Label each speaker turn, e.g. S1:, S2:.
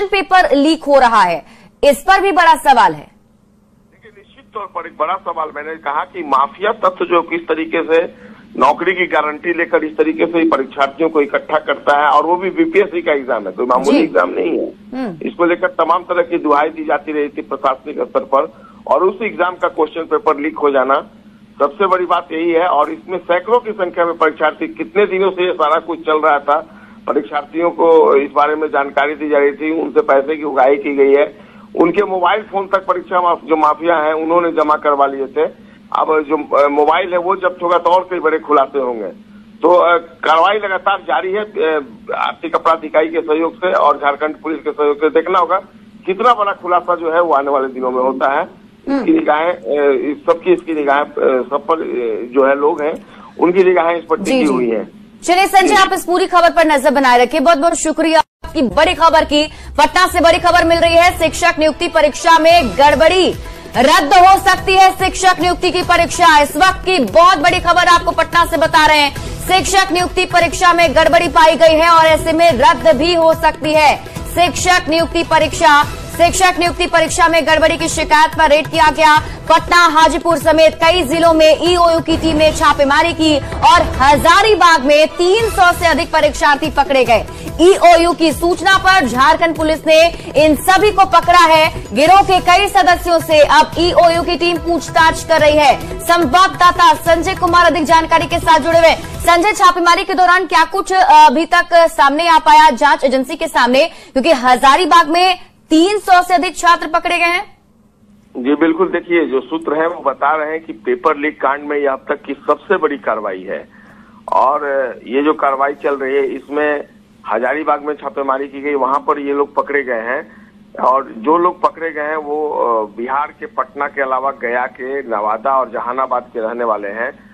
S1: Paper leak हो रहा है, इस पर भी बड़ा सवाल है।
S2: देखिए, निश्चित तौर पर एक बड़ा सवाल, मैंने कहा कि माफिया तत्व जो किस तरीके से नौकरी की गारंटी लेकर इस तरीके से परीक्षार्थियों को इकट्ठा करता है, और वो भी बीपीएससी का एग्जाम है, कोई मामूली एग्जाम नहीं है। इसको लेकर तमाम तरह की दुहाई दी जाती रही थी प्रशासनिक स्तर पर, और उस एग्जाम का क्वेश्चन पेपर लीक हो जाना सबसे बड़ी बात यही है। और इसमें सैकड़ों की संख्या में परीक्षार्थी, कितने दिनों से ये सारा कुछ चल रहा था, परीक्षार्थियों को इस बारे में जानकारी दी जा रही थी, उनसे पैसे की उगाही की गई है, उनके मोबाइल फोन तक परीक्षा जो माफिया है उन्होंने जमा करवा लिए थे। अब जो मोबाइल है वो जब्त होगा तो और कई बड़े खुलासे होंगे। तो कार्रवाई लगातार जारी है आर्थिक अपराध इकाई के सहयोग से और झारखंड पुलिस के सहयोग से। देखना होगा कितना बड़ा खुलासा जो है वो आने वाले दिनों में होता है। इसकी निगाहें इसकी निगाहें सब पर जो है लोग हैं उनकी निगाहें इस पर टिकी हुई है।
S1: चलिए संजय, आप इस पूरी खबर पर नजर बनाए रखिए। बहुत बहुत शुक्रिया आपकी बड़ी खबर की। पटना से बड़ी खबर मिल रही है, शिक्षक नियुक्ति परीक्षा में गड़बड़ी, रद्द हो सकती है शिक्षक नियुक्ति की परीक्षा। इस वक्त की बहुत बड़ी खबर आपको पटना से बता रहे हैं, शिक्षक नियुक्ति परीक्षा में गड़बड़ी पाई गई है और ऐसे में रद्द भी हो सकती है शिक्षक नियुक्ति परीक्षा। शिक्षक नियुक्ति परीक्षा में गड़बड़ी की शिकायत पर रेड किया गया। पटना, हाजीपुर समेत कई जिलों में ईओयू की टीम ने छापेमारी की और हजारीबाग में 300 से अधिक परीक्षार्थी पकड़े गए। ईओयू की सूचना पर झारखंड पुलिस ने इन सभी को पकड़ा है। गिरोह के कई सदस्यों से अब ईओयू की टीम पूछताछ कर रही है। संवाददाता संजय कुमार अधिक जानकारी के साथ जुड़े हुए। संजय, छापेमारी के दौरान क्या कुछ अभी तक सामने आ पाया जांच एजेंसी के सामने, क्योंकि हजारीबाग में 300 से अधिक छात्र पकड़े गए हैं?
S2: जी बिल्कुल, देखिए जो सूत्र हैं वो बता रहे हैं कि पेपर लीक कांड में यह अब तक की सबसे बड़ी कार्रवाई है। और ये जो कार्रवाई चल रही है इसमें हजारीबाग में छापेमारी की गई, वहां पर ये लोग पकड़े गए हैं। और जो लोग पकड़े गए हैं वो बिहार के पटना के अलावा गया के, नवादा और जहानाबाद के रहने वाले हैं।